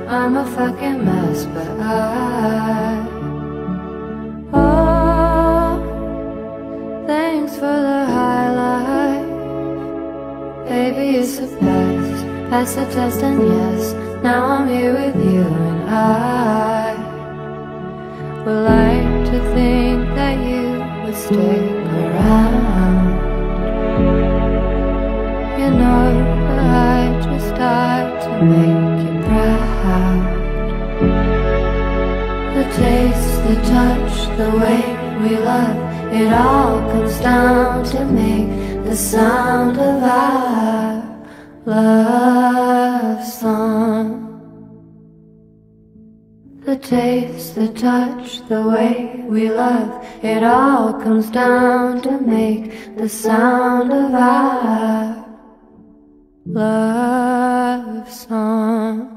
I'm a fucking mess, but oh, thanks for the highlight. Baby, it's the best. Pass the test and yes, now I'm here with you, and I would like to think that you would stick around. You know that I just died to make you proud. The taste, the touch, the way we love, it all comes down to make the sound of our love song. The taste, the touch, the way we love, it all comes down to make the sound of our love song.